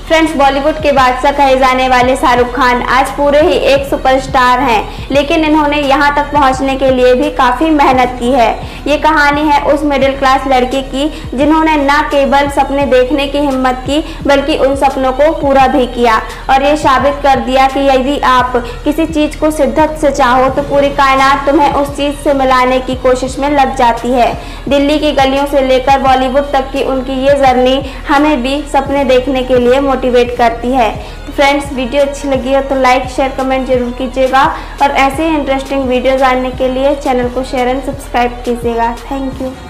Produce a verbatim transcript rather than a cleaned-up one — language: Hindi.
फ्रेंड्स, बॉलीवुड के बादशाह कहे जाने वाले शाहरुख खान आज पूरे ही एक सुपरस्टार हैं, लेकिन इन्होंने यहां तक पहुंचने के लिए भी काफ़ी मेहनत की है। ये कहानी है उस मिडिल क्लास लड़की की जिन्होंने न केवल सपने देखने की हिम्मत की बल्कि उन सपनों को पूरा भी किया और ये साबित कर दिया कि यदि आप किसी चीज़ को शिद्दत से चाहो तो पूरी कायनात तुम्हें उस चीज़ से मिलाने की कोशिश में लग जाती है। दिल्ली की गलियों से लेकर बॉलीवुड तक की उनकी ये जर्नी हमें भी सपने देखने के लिए मोटिवेट करती है। तो फ्रेंड्स, वीडियो अच्छी लगी हो तो लाइक शेयर कमेंट जरूर कीजिएगा और ऐसे ही इंटरेस्टिंग वीडियो जानने के लिए चैनल को शेयर एंड सब्सक्राइब कीजिएगा। Thank you.